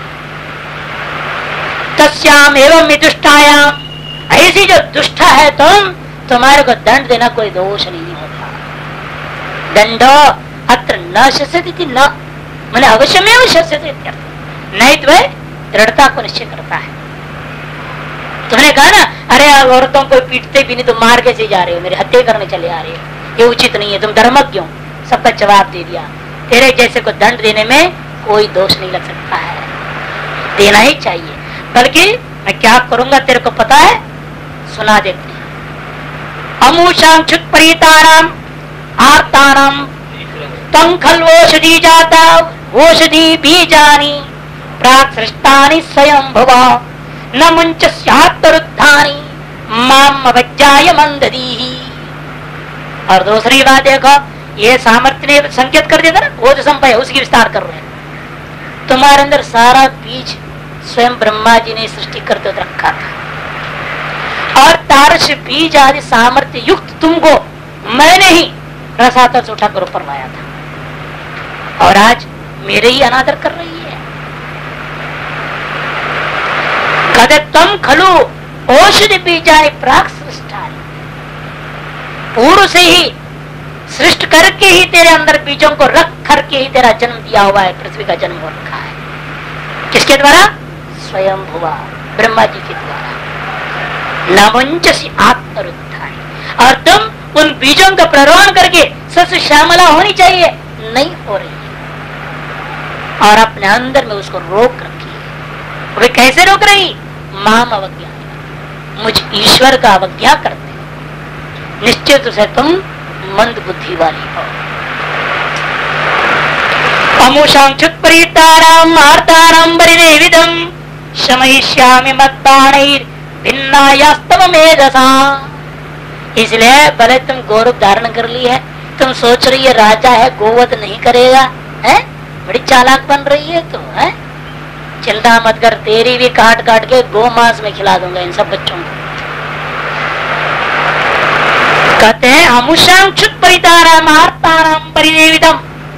तस्याम एवं दुष्टायाम, ऐसी जो दुष्टा है तुम, तुम्हारे को दंड देना कोई दोष नहीं होता। दंडो अत्र न शस्यति, न मैंने अवश्य में शस्यति, नहीं तो दृढ़ता को निश्चय करता है। तुमने कहा ना, अरे औरतों को पीटते भी नहीं तो मार कैसे जा रहे हो, मेरी हत्या करने चले आ रहे हो, ये उचित नहीं है, तुम धर्मज्ञ हो, सबका जवाब दे दिया। तेरे जैसे को दंड देने में कोई दोष नहीं लग सकता है, देना ही चाहिए। बल्कि मैं क्या करूंगा तेरे को पता है, सुना देते हैं। अमूषां क्षुत परितानाम आर्तानाम तम खल्वोषधि जाता ओषधि बीजानि प्राक् सृष्टानि स्वयं भुवा न मुंच स्यात्तरुद्धानि माम अवज्ञाय मंददीहि। और दूसरी बात देखो, ये सामर्थ्य ने संकेत कर दिया था ना, वो जो संपय उसकी विस्तार कर रहे हैं। तुम्हारे अंदर सारा बीज स्वयं ब्रह्मा जी ने सृष्टि करते हुए रखा था, और तारस बीज आदि सामर्थ्य युक्त तुमको मैंने ही रसातल से उठाकर ऊपर लाया था, और आज मेरे ही अनादर कर रही है। कदे तम खलु औषधि बीजानि प्राक सृष्टानि, पूर्व से ही सृष्ट करके ही तेरे अंदर बीजों को रख करके ही तेरा जन्म दिया हुआ है, पृथ्वी का जन्म हो रखा है। किसके द्वारा? स्वयं भुवा, ब्रह्मा जी के द्वारा। नमुंचसी आत्मरुद्धानि, और तुम उन बीजों का प्ररोहण करके सस श्यामला होनी चाहिए, नहीं हो रही है, और अपने अंदर में उसको रोक रखी है। वे कैसे रोक रही? माम अवज्ञा, मुझ ईश्वर का अवज्ञा करते, निश्चित से तुम मंद बुद्धि वाली हो। अमुषां क्षुत्परीतानां आर्तानां परिदेविदं शमयिष्यामि मद्बाणैर् भिन्नायास्तव मेधसा। इसलिए भले तुम गौरव धारण कर ली है, तुम सोच रही है राजा है गोवध नहीं करेगा, है बड़ी चालाक बन रही है तुम, है चिंता मत कर, तेरी भी काट काट के गौ मांस में खिला दूंगा इन सब बच्चों को। कहते हैं अमुषां क्षुत परिताराम आर्ताराम परिदेविदम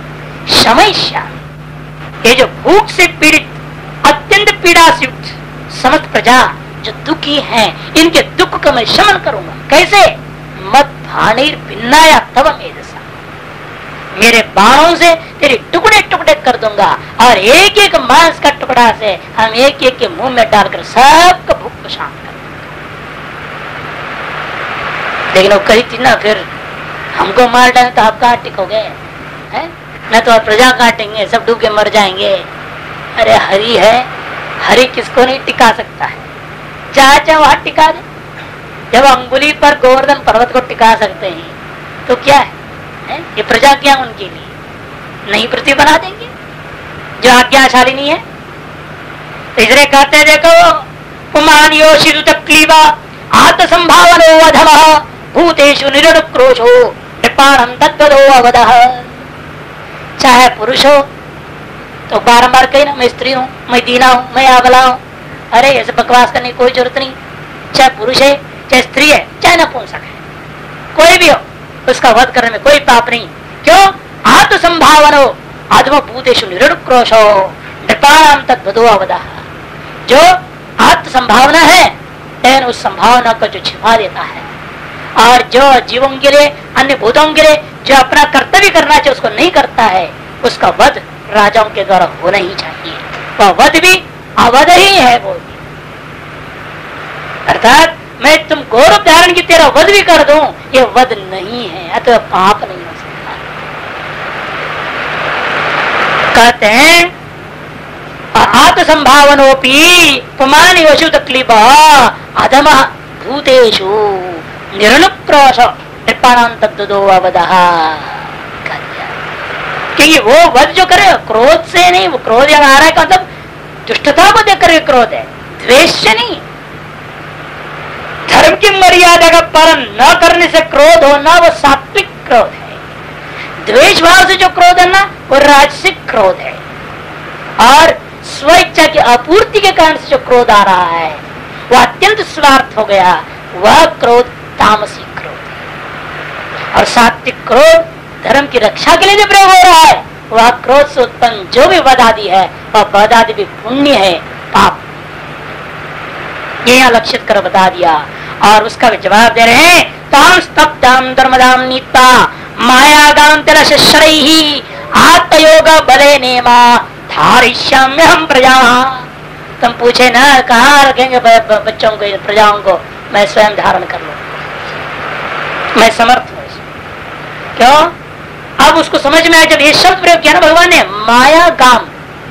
शमयिष्यामि, ये जो भूख से पीड़ित अत्यंत पीड़ा से युक्त समस्त प्रजा जो दुखी हैं, इनके दुख का मैं शमन करूंगा। कैसे? मत भाणीर भिन्नाया तव मेधसा, मेरे बाणों से तेरे टुकड़े टुकड़े कर दूंगा, और एक एक मांस का टुकड़ा से हम एक एक के मुंह में डालकर सबका भूख को शांत कर दूंगा। लेकिन वो कही थी ना, फिर हमको मार डाले तो आप कहाँ टिकोगे, हैं? न तो आप प्रजा काटेंगे, सब डूब के मर जाएंगे। अरे हरि है, हरि किसको नहीं टिका सकता है, चाहे चाहे वहां टिका दे। जब अंगुली पर गोवर्धन पर्वत को टिका सकते हैं तो क्या है, है? ये प्रजा क्या उनके लिए नहीं पृथ्वी बना देंगे जो आज्ञाशाली नहीं है। इसलिए कहते हैं देखो, पुमान योषितु तक्लीबा आत्म संभावनो अधमः भूतेषु निरनुक्रोशो नृपाणं तद्वदो अवदः। चाहे पुरुष हो तो बारंबार कही ना, मैं स्त्री हूँ, मैं दीना हूँ, मैं अबला हूँ। अरे ऐसे बकवास करने की कोई जरूरत नहीं। चाहे पुरुष है, चाहे स्त्री है, चाहे नपुंसक है, कोई भी हो, उसका वध करने में कोई पाप नहीं। क्यों? आत्म संभावनो अधम भूतेषु निरनुक्रोशो नृपाणं तद्वदो अवदः। जो आत्म संभावना है, लेकिन उस संभावना को जो छिपा देता है, और जो जीवों के लिए, अन्य भूतों के लिए जो अपना कर्तव्य करना चाहिए उसको नहीं करता है, उसका वध राजाओं के द्वारा होना ही चाहिए। वह वध भी अवध ही है। वो अर्थात मैं तुम गौरव धारण की तेरा वध भी कर दूं, ये वध नहीं है, अतः पाप नहीं हो सकता। कहते हैं आत्म संभावनोपि पुमान योषु तक्लीबा अधम भूतेषु निरनुक्रोश नृपाणां तद्वदो अवदः। क्योंकि वो वध जो करे क्रोध से नहीं, वो क्रोध यहाँ आ रहा है का मतलब दुष्टता को देख कर क्रोध है, द्वेष से नहीं। धर्म की मर्यादा का पालन न करने से क्रोध होना वो सात्विक क्रोध है। द्वेष भाव से जो क्रोध है ना वो राजसिक क्रोध है, और स्वेच्छा की आपूर्ति के कारण से जो क्रोध आ रहा है वह अत्यंत स्वार्थ हो गया, वह क्रोध तामसिक क्रोध है। और सात्विक क्रोध धर्म की रक्षा के लिए जो प्रयोग हो रहा है, वह क्रोध से उत्पन्न जो भी वध आदि है वह वध आदि भी पुण्य है, पाप। ये यहाँ लक्षित कर बता दिया, और उसका भी जवाब दे रहे हैं। ताम स्तब्धाम धर्मदाम नीता मायागाम तिरशरैहि आत्मयोग बले नेमा धारिष्याम्य हम प्रजा। तुम पूछे ना कहाँ रखेंगे बच्चों को, प्रजाओं को? मैं स्वयं धारण कर लूं, मैं समर्थ हूं। क्यों? अब उसको समझ में आया, जब ये शब्द प्रयोग किया ना भगवान ने, माया गाम,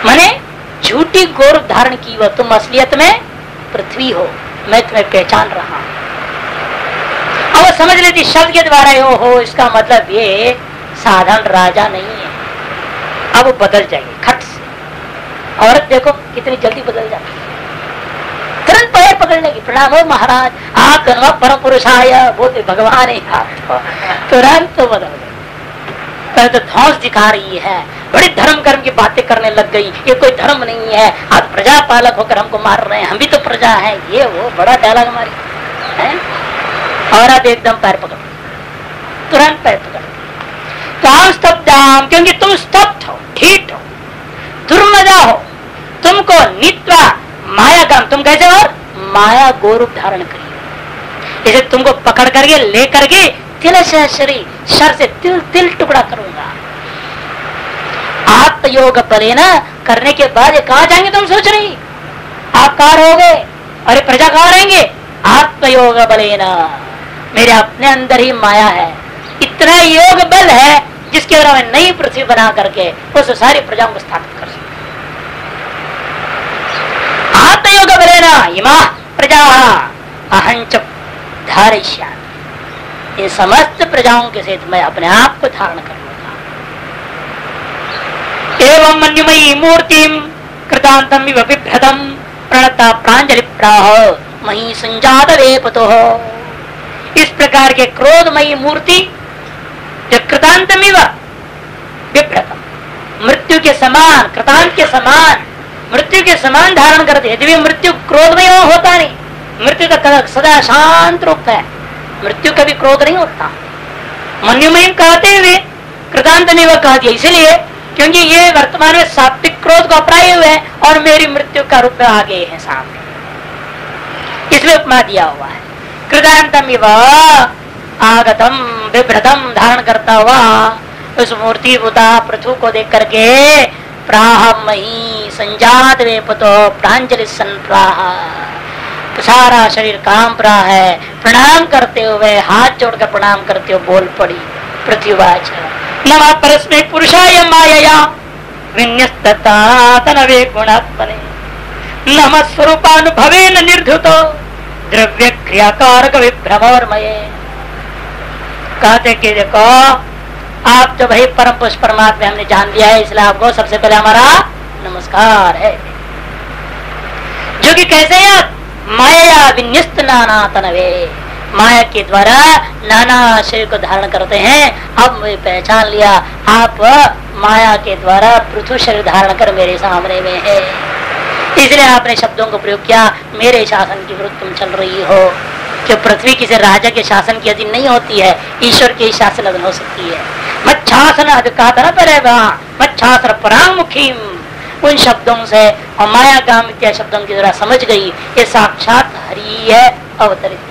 माने झूठी गौर धारण की वह, तुम असलियत में पृथ्वी हो, मैं तुम्हें पहचान रहा हूं। अब समझ लेती शब्द के द्वारा यो हो, इसका मतलब ये साधारण राजा नहीं है। अब वो बदल जाएगी खट से। औरत देखो कितनी जल्दी बदल जाती है, तुरंत पैर पकड़ने की, प्रणाम हो महाराज, आप धनवा परम पुरुष आया, बोलते भगवान ही आप, तुरंत तो बदल गए। पहले तो धौंस दिखा रही है, बड़ी धर्म कर्म की बातें करने लग गई, ये कोई धर्म नहीं है, आप प्रजा पालक होकर हमको मार रहे हैं, हम भी तो प्रजा हैं, ये वो बड़ा डायलॉग हमारी है। और आप एकदम पैर पकड़, तुरंत पैर पकड़, तो स्तब्धाम, क्योंकि तुम स्तब्ध हो, ढीठ हो, दुर्मदा हो, तुमको नित्वा माया काम, तुम कैसे हो, माया गोरूप धारण करिए, इसे तुमको पकड़ करके ले करके तिल से शरीर शर से तिल तिल टुकड़ा करूंगा। आत्मयोग बले ना करने के बाद कहा जाएंगे, तुम सोच रही आप कहा रहोगे, अरे प्रजा कहा रहेंगे, आत्मयोग बले ना, मेरे अपने अंदर ही माया है, इतना योग बल है जिसके द्वारा मैं नई पृथ्वी बना करके उस सारी प्रजाओं को स्थापित कर सकता। आत्मयोग बलेना इमा प्रजा अहंच धारयिष्यामि, इन समस्त प्रजाओं के सहित मैं अपने आप को धारण कर लूंगा। एवं मन्युमयी मूर्तिम कृतांतम इव बिभ्रतम प्रणता प्रांजलि प्राह मही संजात वेपतो, इस प्रकार के क्रोधमयी मूर्ति जो कृतांतमिव विभ्रतम, मृत्यु के समान, कृतांत के समान, मृत्यु के समान धारण करते हैं। यदि मृत्यु क्रोधमय होता नहीं, मृत्यु का सदा शांत रूप है, मृत्यु कभी क्रोध नहीं होता। मन्युमय कहते हुए कृतांतमिव कह दिया इसलिए क्योंकि ये वर्तमान में सात्विक क्रोध को अपनाए हुए है और मेरी मृत्यु का रूप में आ गए हैं सामने, इसलिए उपमा दिया हुआ है। कृतांतमिव आगतम विभ्रतम, धारण करता हुआ उस मूर्ति भूता पृथु को देख करके प्राहमही संजात वेपतो प्रांजलि संप्राह, सारा शरीर कांप रहा है, प्रणाम करते हुए हाथ जोड़कर प्रणाम करते हुए बोल पड़ी पृथ्वीवाच नमः परस्मै पुरुषाय मायया विन्यस्तता तनवे गुणात्मने नमः स्वरूपानुभवेन निर्धुतो द्रव्य क्रियाकारक विभ्रमोर्मये। कहते कि देखो आप तो भाई परम पुरुष परमात्मा हमने जान लिया है, इसलिए आपको सबसे पहले हमारा नमस्कार है। जो कि कैसे हैं आप, माया विन्यस्त नाना तनवे, माया के द्वारा नाना शरीर को धारण करते हैं। अब मैं पहचान लिया आप माया के द्वारा पृथु शरीर धारण कर मेरे सामने में है, इसलिए आपने शब्दों को प्रयोग किया, मेरे शासन की विरुद्ध तुम चल रही हो। कि पृथ्वी किसी राजा के शासन के अधीन नहीं होती है, ईश्वर के शासन अधीन हो सकती है। मच्छासन कहा था ना पहले, मच्छासन परामुखी, उन शब्दों से और माया गाम इत्यादि शब्दों की द्वारा समझ गई ये साक्षात हरि है, अवतरित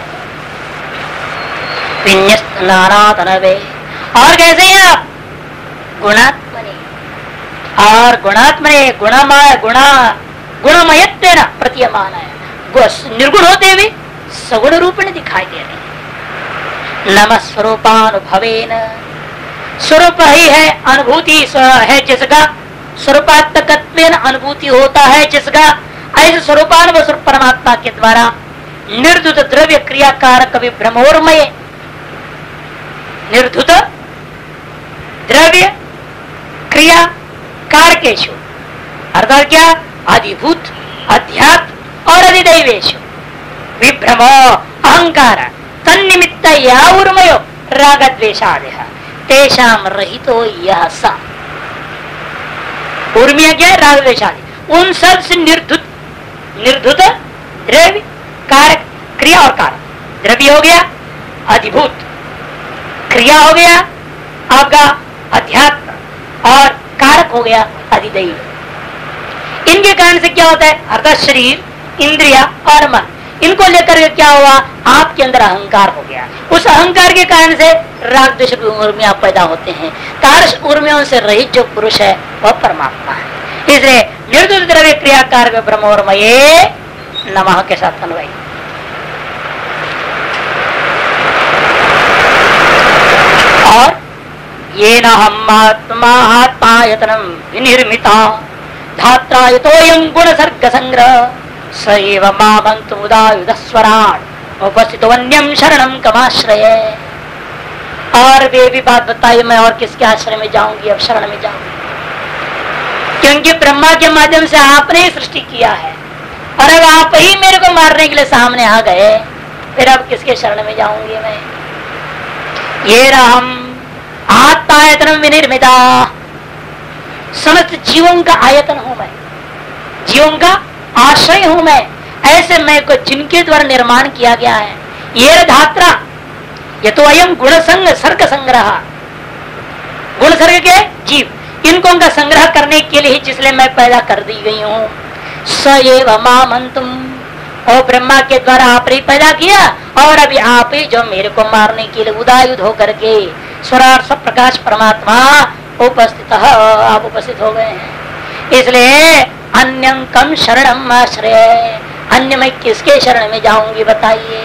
नारातनवे। और कैसे हैं आप, गुणात्मने, और गुणात्मने गुणमय गुणा गुणमयत्वेन प्रतीयमान है, निर्गुण होते हुए सगुण रूप में दिखाई दे रहे। नमः स्वरूपानुभवेन, स्वरूप ही है, अनुभूति है जिसका, स्वरूपात्मकत्वेन अनुभूति होता है जिसका, ऐसे स्वरूपानुभव परमात्मा के द्वारा निर्धुत द्रव्य क्रियाकारक विभ्रमोर्मय, निर्धुत द्रव्य क्रिया कारकेशु अर्थात क्या, अधिभूत अध्यात्म और अधिदैवेशु विभ्रम अहंकार तन्निमित्त यावुर्मयो राग द्वेषादयः तेषाम रहितो यह सा। उर्मिया क्या है, राग द्वेषादि, उन सब से निर्धुत, निर्धुत द्रव्य कारक क्रिया और कारक, द्रव्य हो गया अधिभूत, क्रिया हो गया आपका अध्यात्म और कारक हो गया अधिदैव। इनके कारण से क्या होता है, अर्थात शरीर, इंद्रिया और मन, इनको लेकर के क्या हुआ, आपके अंदर अहंकार हो गया। उस अहंकार के कारण से राग द्वेष उर्मियां पैदा होते हैं। तारस उर्मियों से रहित जो पुरुष है वह परमात्मा है। इसलिए निर्दुत द्रव्य क्रियाकार में ब्रह्मोर्मये नमः के साथ अन्वय। और ये न हम आत्मा आत्मायतनम विनिर्मिता धात्रा यतोयं गुण सर्ग संग्रह सैव मामन्तु मुदायुध स्वराट उपस्थित वन्यम शरणम कमाश्रय। और वे भी बात बताइए, मैं और किसके आश्रय में जाऊंगी, अब शरण में जाऊंगी, क्योंकि ब्रह्मा के माध्यम से आपने ही सृष्टि किया है और अब आप ही मेरे को मारने के लिए सामने आ गए, फिर अब किसके शरण में जाऊंगी मैं। ये राम आत्मायतन विनिर्मिता, समस्त जीवों का आयतन हूं मैं, जीवों का आश्रय हूं मैं, ऐसे मैं को जिनके द्वारा निर्माण किया गया है। ये धात्रा ये तो अयम गुण संग सर्ग संग्रह, गुण सर्ग के जीव, इनको का संग्रह करने के लिए जिसलिए मैं पैदा कर दी गई हूँ। सएव मामंतुम, और ब्रह्मा के द्वारा आप ही पैदा किया और अभी आप ही जो मेरे को मारने के लिए उदायुध होकर के स्वराट सब प्रकाश परमात्मा उपस्थित, आप उपस्थित हो गए हैं। इसलिए अन्यं कम शरणम आश्रय, अन्य मैं किसके शरण में जाऊंगी बताइए।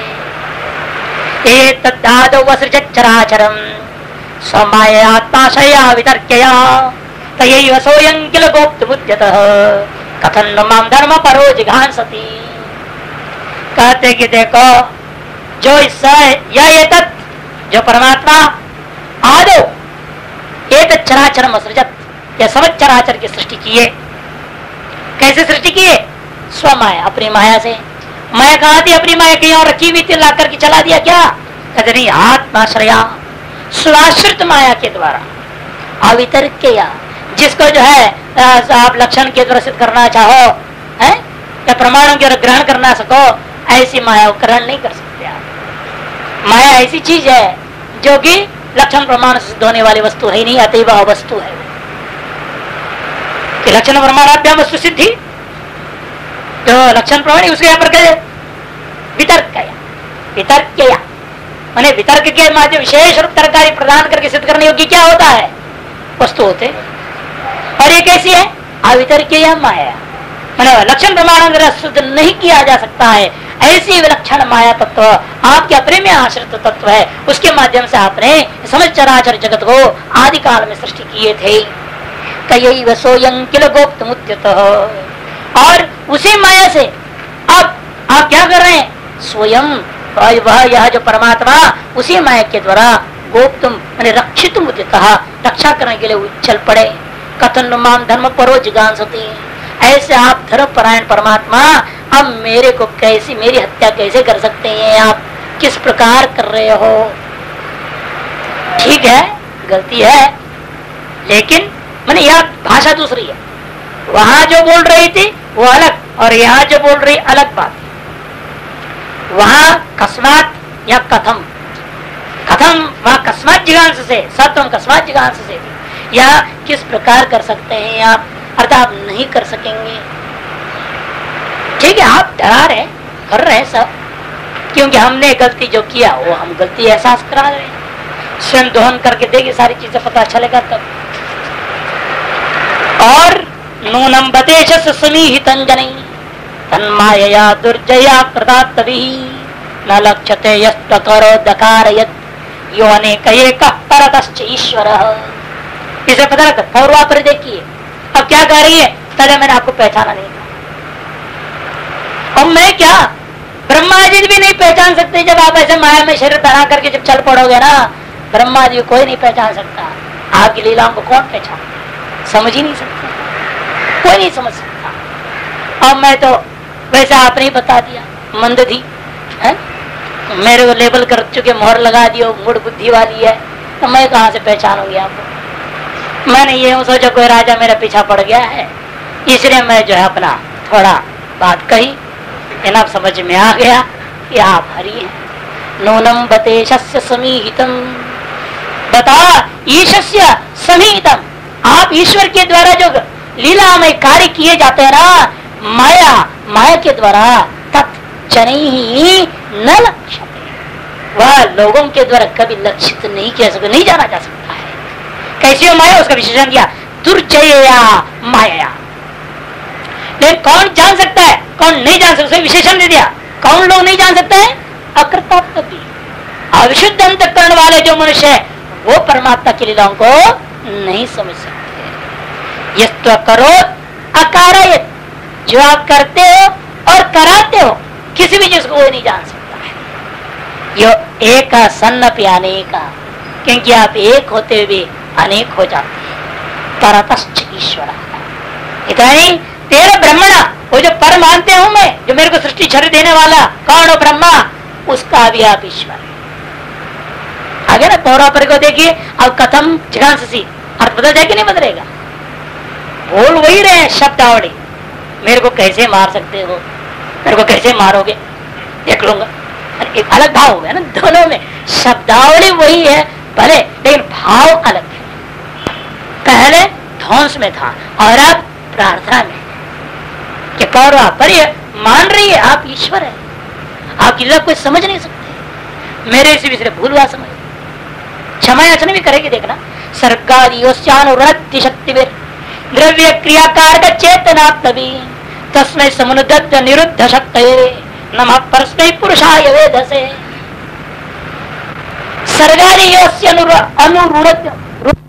एतद्दादौ वसृजत् चराचरम् स्वमायात्माशया वितर्क्यया तयैव सोऽयं किल गोप्तमुद्यतः कथं नु मां धर्म परो जिघांसति। कहते कि देखो जो यह एतत् जो परमात्मा आदो एतत् चराचरम् असृजत्, यह समस्त चराचर की सृष्टि किए। कैसे सृष्टि किए? स्वमाया, अपनी माया से। माया कहा थी? अपनी माया कहीं और रखी हुई थी, ला करके चला दिया क्या? कहते नहीं, आत्माश्रया, स्वाश्रित माया के द्वारा अवितर्क्य, जिसको जो है आप लक्षण के द्वारा सिद्ध करना चाहो है या प्रमाणों के द्वारा ग्रहण करना सको, ऐसी माया को ग्रहण नहीं कर सकते आप। माया ऐसी चीज है जो कि लक्षण प्रमाण से सिद्ध होने वाली वस्तु है नहीं, अतएव अवस्तु है कि लक्षण प्रमाणाभ्याम वस्तु सिद्धि, तो लक्षण प्रमाण उसके यहाँ पर कहे वितर्क, वितर्क माने वितर्क के माध्यम विशेष रूप तरकारी प्रदान करके सिद्ध करने योग्य क्या होता है? वस्तु होते। और ये कैसी है? अवितर्क माया, माने लक्षण प्रमाण सिद्ध नहीं किया जा सकता है, ऐसी विलक्षण माया तत्व आपके अपने में आश्रित तत्व है, उसके माध्यम से आपने समस्त चराचर जगत को आदि काल में सृष्टि किए थे। तयैव सोऽयं किल गोप्तमुद्यतः, और उसी माया से अब आप क्या कर रहे हैं? स्वयं वह यह जो परमात्मा उसी माया के द्वारा गोप्तम माने रक्षित मुद्यतः, रक्षा करने के लिए उछल पड़े। कथन माम धर्म परो जिगांसति, ऐसे आप धर्म परायण परमात्मा अब मेरे को कैसी, मेरी हत्या कैसे कर सकते हैं? आप किस प्रकार कर रहे हो? ठीक है, गलती है, लेकिन मैंने यह भाषा दूसरी है। वहां जो बोल रही थी वो अलग, और यहाँ जो बोल रही अलग बात। वहां कस्मात या कथम, कथम वहां कस्मात जिगांस से, सत्वम कस्मात जिगांस से, या किस प्रकार कर सकते हैं आप, अर्थात आप नहीं कर सकेंगे। ठीक है, आप डरा रहे कर रहे सब, क्योंकि हमने गलती जो किया वो हम गलती एहसास करा रहे हैं। स्वयं दोहन करके देगी सारी चीजें पता चलेगा तब। और नूनम बतेश समीहितं जनै तन्मायया दुर्जया कृता तभी न लक्ष्यते यस्तकरो दकारयत् यो अनेक एकः परतश्च ईश्वरः। इसे पता लगता पौर्वा पर देखिए, अब क्या कह रही है? पहले मैंने आपको पहचाना नहीं था, और मैं क्या ब्रह्मा जी भी नहीं पहचान सकते। जब आप ऐसे माया में शरीर बना करके जब चल पड़ोगे ना, ब्रह्मा जी कोई नहीं पहचान सकता। आपकी लीलाओं को कौन पहचान, समझ ही नहीं सकता, कोई नहीं समझ सकता। अब मैं तो वैसे आपने ही बता दिया, मंद थी है, मेरे को लेबल कर चुके, मोहर लगा दियो, मूड बुद्धि वाली है, तो मैं कहाँ से पहचानूंगी आपको? मैंने ये सोचा कोई राजा मेरा पीछा पड़ गया है, इसलिए मैं जो है अपना थोड़ा बात कही, इन्हें समझ में आ गया कि आप हरि हैं। नूनम बतेशस्य समीहितम, बता ईशस्य समीहितम, आप ईश्वर के द्वारा जो लीला में कार्य किए जाते हैं ना, माया माया के द्वारा तत् जनै न लक्ष्यते, वह लोगों के द्वारा कभी लक्षित नहीं किया सकता, नहीं जाना जा सकता है। कैसी हो माया? उसका विशेषण किया दुर्जया माया। लेकिन कौन जान सकता है, कौन नहीं जान सकता, विशेषण दे दिया। कौन लोग नहीं जान सकते हैं? अकृतात्मकी, अविशुद्ध अंतःकरण वाले जो मनुष्य है वो परमात्मा की लीलाओं को नहीं समझ सकते। यस्त्व करो अकारयत, जो आप करते हो और कराते हो किसी भी चीज को कोई नहीं जान सकता है। यो एक सन्न प्याने का, क्योंकि आप एक होते हुए भी अनेक हो जाते हैं। परतश्च ईश्वर, इतना नहीं, तेरे ब्रह्मणा, वो जो पर मानते हूं मैं, जो मेरे को सृष्टि शरीर देने वाला कौन हो, ब्रह्मा, उसका भी आप ईश्वर। आगे ना पौरापर को देखिए, अब कथम जिघांसी अर्थ बदल जाए कि नहीं बदलेगा? बोल वही रहे शब्दावली, मेरे को कैसे मार सकते हो, मेरे को कैसे मारोगे, देख लूंगा। एक अलग भाव हो गया ना दोनों में, शब्दावली वही है भले, लेकिन भाव अलग है। पहले ध्वंस में था और अब प्रार्थना में कि पौरा पर मान रही है आप ईश्वर है, आप इल्ला कोई समझ नहीं सकते, मेरे से भी सिर्फ भूल हुआ समझ, क्षमा याचना भी करेगी। देखना, सर्गादियोश्चानुरक्ति शक्ति द्रव्य क्रियाकार चेतना तभी तस्मै समुद्दत्त निरुद्ध शक्तये नमः परस्मै पुरुषाय वेधसे। सर्गादियोश्च अनुरूढ़